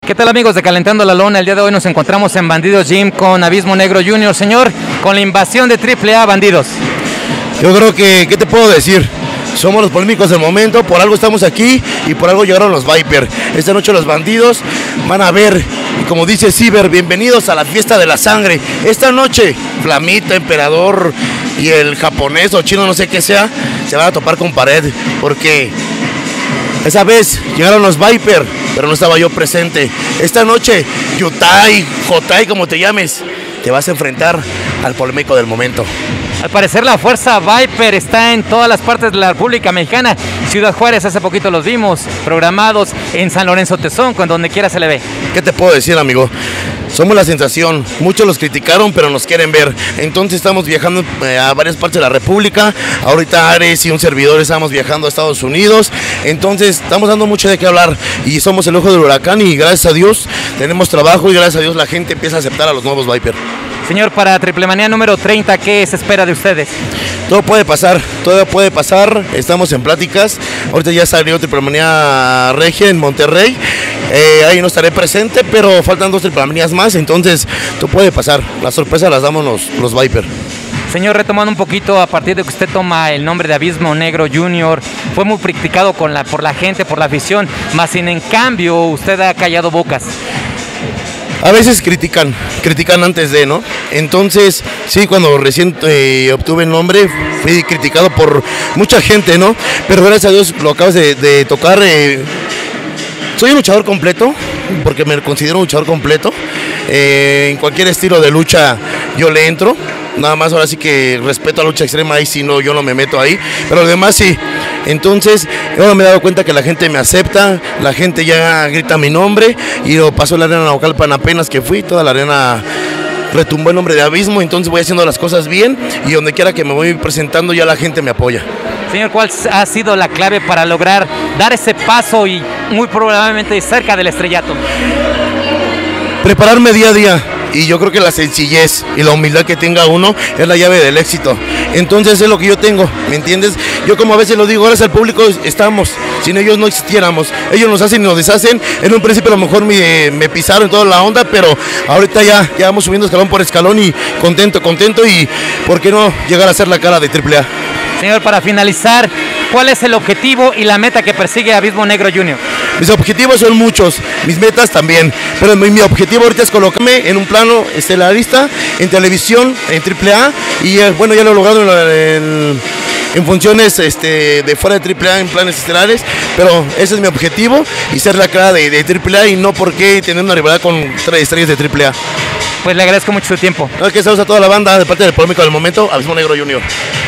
¿Qué tal, amigos de Calentando la Lona? El día de hoy nos encontramos en Bandidos Gym con Abismo Negro Jr. Señor, con la invasión de AAA Bandidos. Yo creo que, ¿qué te puedo decir? Somos los polémicos del momento, por algo estamos aquí y por algo llegaron los Viper. Esta noche los Bandidos van a ver, y como dice Ciber, bienvenidos a la fiesta de la sangre. Esta noche, Flamita, Emperador y el japonés o chino, no sé qué sea, se van a topar con pared, porque esa vez llegaron los Viper, pero no estaba yo presente. Esta noche, Yutai, Jotai, como te llames, te vas a enfrentar al polémico del momento. Al parecer la fuerza Viper está en todas las partes de la República Mexicana. Ciudad Juárez, hace poquito los vimos, programados en San Lorenzo Tezonco, en donde quiera se le ve. ¿Qué te puedo decir, amigo? Somos la sensación, muchos los criticaron, pero nos quieren ver. Entonces estamos viajando a varias partes de la República. Ahorita Ares y un servidor estamos viajando a Estados Unidos. Entonces estamos dando mucho de qué hablar y somos el ojo del huracán y gracias a Dios tenemos trabajo y gracias a Dios la gente empieza a aceptar a los nuevos Viper. Señor, para Triple Manía número 30, ¿qué se espera de ustedes? Todo puede pasar, estamos en pláticas. Ahorita ya salió Triple Manía Regia en Monterrey. Ahí no estaré presente, pero faltan 2 Triple Manías más, entonces todo puede pasar. Las sorpresas las damos los Viper. Señor, retomando un poquito, a partir de que usted toma el nombre de Abismo Negro Jr., fue muy criticado por la gente, por la afición, más sin en cambio usted ha callado bocas. A veces critican antes de, ¿no? Entonces, sí, cuando recién obtuve el nombre, fui criticado por mucha gente, ¿no? Pero gracias a Dios lo acabas de tocar. Soy un luchador completo, porque me considero un luchador completo. En cualquier estilo de lucha yo le entro. Nada más ahora sí que respeto a la lucha extrema, ahí sí no, yo no me meto ahí, pero lo demás sí. Entonces, ahora me he dado cuenta que la gente me acepta, la gente ya grita mi nombre, y lo pasó en la arena Naucalpan apenas que fui, toda la arena retumbó el nombre de Abismo, entonces voy haciendo las cosas bien, y donde quiera que me voy presentando ya la gente me apoya. Señor, ¿cuál ha sido la clave para lograr dar ese paso y muy probablemente cerca del estrellato? Prepararme día a día. Y yo creo que la sencillez y la humildad que tenga uno es la llave del éxito. Entonces es lo que yo tengo, ¿me entiendes? Yo como a veces lo digo, gracias al público estamos, sin ellos no existiéramos. Ellos nos hacen y nos deshacen. En un principio a lo mejor me pisaron toda la onda, pero ahorita ya vamos subiendo escalón por escalón y contento y ¿por qué no llegar a ser la cara de AAA? Señor, para finalizar, ¿cuál es el objetivo y la meta que persigue Abismo Negro Jr.? Mis objetivos son muchos, mis metas también, pero mi objetivo ahorita es colocarme en un plano estelarista, en televisión, en AAA, y bueno, ya lo he logrado en funciones de fuera de AAA, en planes estelares, pero ese es mi objetivo, y ser la cara de AAA y no por qué tener una rivalidad con 3 estrellas de AAA. Pues le agradezco mucho su tiempo. No, que saludos a toda la banda de parte del polémico del momento, Abismo Negro Jr.